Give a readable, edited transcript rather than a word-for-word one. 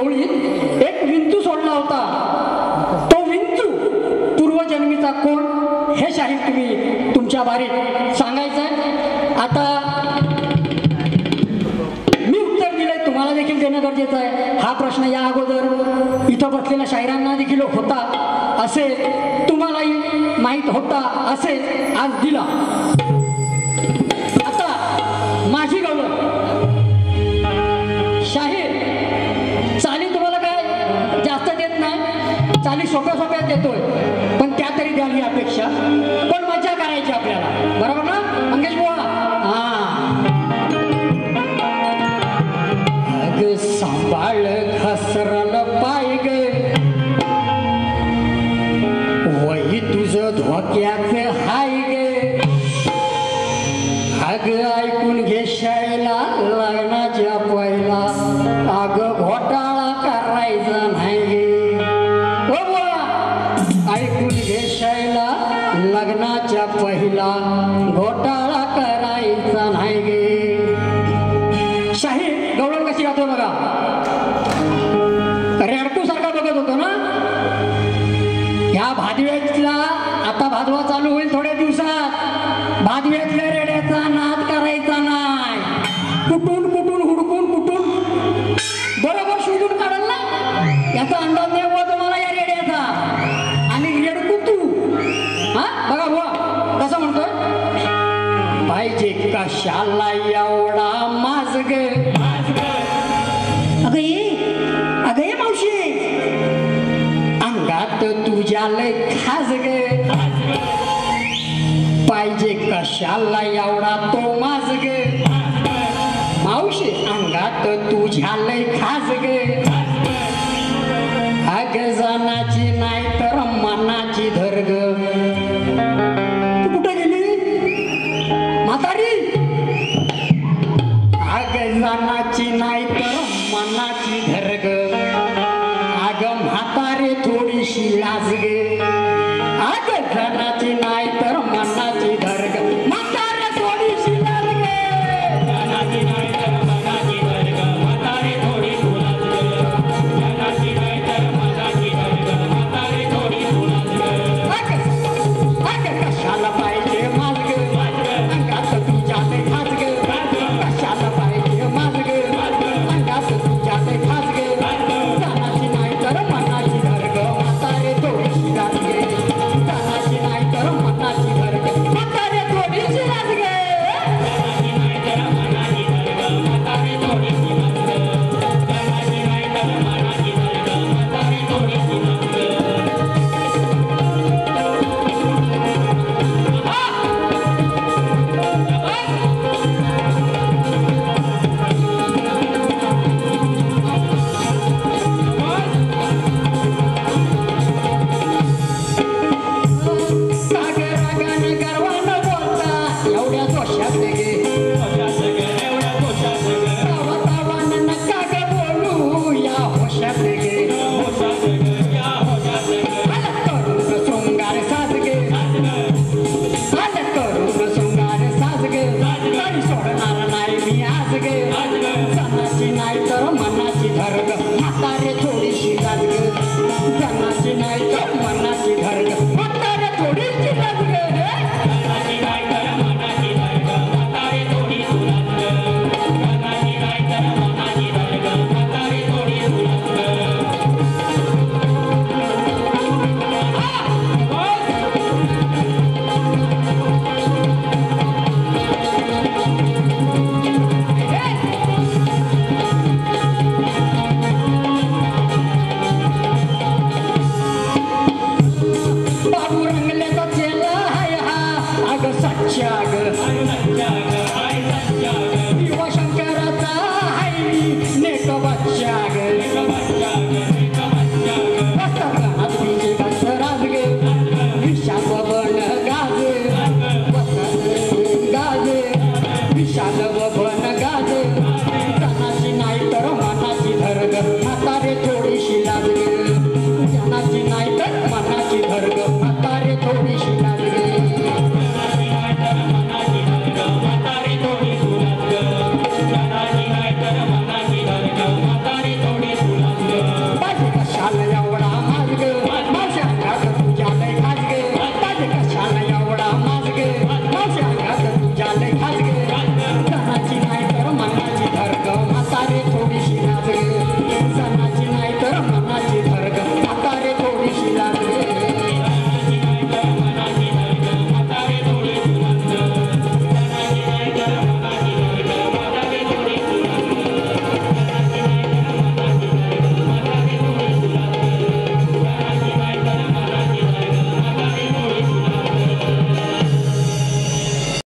ओळीत एक विंचू सोडला होता. तो विंचू पूर्वजन्मीचा कोण हे शाहीर तुम्ही तुमच्या बारीत सांगायचंय. आता मी उत्तर दिलंय, तुम्हाला देखील देणं गरजेचं आहे. हा प्रश्न या अगोदर इथं बसलेल्या शाहिरांना देखील होता असेल, तुम्हालाही माहीत होता असेल, आज दिला. आता माझी गवळण शाहीर चाली तुम्हाला काय जास्त देत नाही, चाली सोप्या सोप्याच देतोय, पण त्या तरी द्याल ही अपेक्षा. पण मजा करायची आपल्याला, बरोबर ना मंगेश बुवा? अग सांभाळ घसरल पाय ग, वही तुझं धोक्याच हाय ग. अग ऐकून घे शाळेला लग्नाच्या पहिला, अग घोटाळा करायचा नाही गे. हो बुवा, ऐकून घे शाळेला लग्नाच्या पहिला, घोटाळा करायचा नाही गे. शाहीर गवळण कशी गातो बघा. रेडकू सारखा बघत होतो ना ह्या भादव्यातला. आता भादवा चालू होईल थोड्या दिवसात. भादव्यातल्या रेड्याचा नाद करायचा नाही. कुठून कुठून हुडकून कुठून बरोबर शोधून काढल ना, याचा अंदाज नाही बुवा तुम्हाला या रेड्याचा. आणि रेडकू तू हा बघा बुवा कसं म्हणतोय. पाहिजे कशाला एवढा माजग, अगं ये मावशी, अंगात तुझ्या लय खाज ग. पाहिजे कशाला एवढा तो माज ग, मावशी अंगात तुझ्या लय खाज ग. अग जनाची नाही तर मनाची धर ग. तू कुठे गेली म्हातारी? अग जनाची नाही तर मनाची धर ग. अग म्हातारे थोडीशी लाज गे. अग जनाची नाही तर मनाची धर ग. म्हातारे थोडीशी लाज गे. जनाची नाही तर मनाची धर ग. म्हातारे थोडीशी लाज गे. जनाची नाही तर मनाची धर ग. म्हातारे थोडीशी लाज गे. अग कशाला पाहिजे माज ग, अंगात तुझ्या ते खाज ग. कशाला पाहिजे माज ग, अंगात तुझ्या ते खाज ग. जनाची नाही तर मनाची धर ग. म्हातारे थोडीशी लाज गे. जनाची नाही तर मनाची धर ग. म्हातारे थोडीशी लाज गे. जनाची नाही तर मनाची धर ग. म्हातारे थोडीशी लाज गे. जनाची नाही तर मनाची धर ग. म्हातारे थोडीशी लाज गे. Happy